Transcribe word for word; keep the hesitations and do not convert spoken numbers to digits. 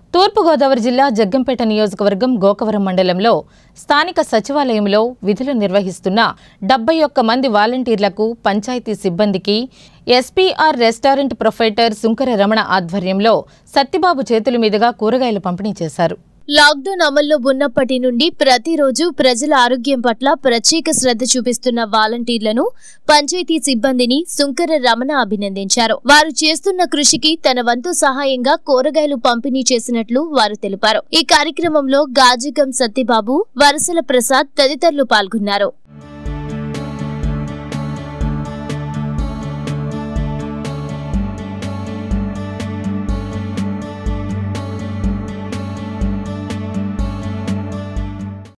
తూర్పు గోదావరి జిల్లా జగ్గంపేట నియోజకవర్గం గోకవరం మండలంలో స్థానిక సచివాలయంలో విధులు నిర్వహిస్తున్న డెబ్బై ఒక్క మంది వాలంటీర్లకు పంచాయతీ సిబ్బందికి SPR restaurant proprietor Sunkara Ramana ఆధ్వర్యంలో సత్తిబాబు చేతుల మీదుగా కూరగాయలు పంపిణీ చేశారు. లాక్డౌన్ అమల్లో ఉన్నప్పటి నుండి ప్రతిరోజు ప్రజల ఆరోగ్యం పట్ల ప్రత్యేక శ్రద్ధ చూపిస్తున్న వాలంటీర్లను, పంచాయతీ సిబ్బందిని సుంకర రమణ అభినందించారు. వారు చేస్తున్న కృషికి తన వంతు సహాయంగా కూరగాయలు పంపిణీ చేసినట్లు వారు తెలిపారు. ఈ కార్యక్రమంలో గాజిగం సత్తిబాబు, వరసల ప్రసాద్ తదితరులు పాల్గొన్నారు.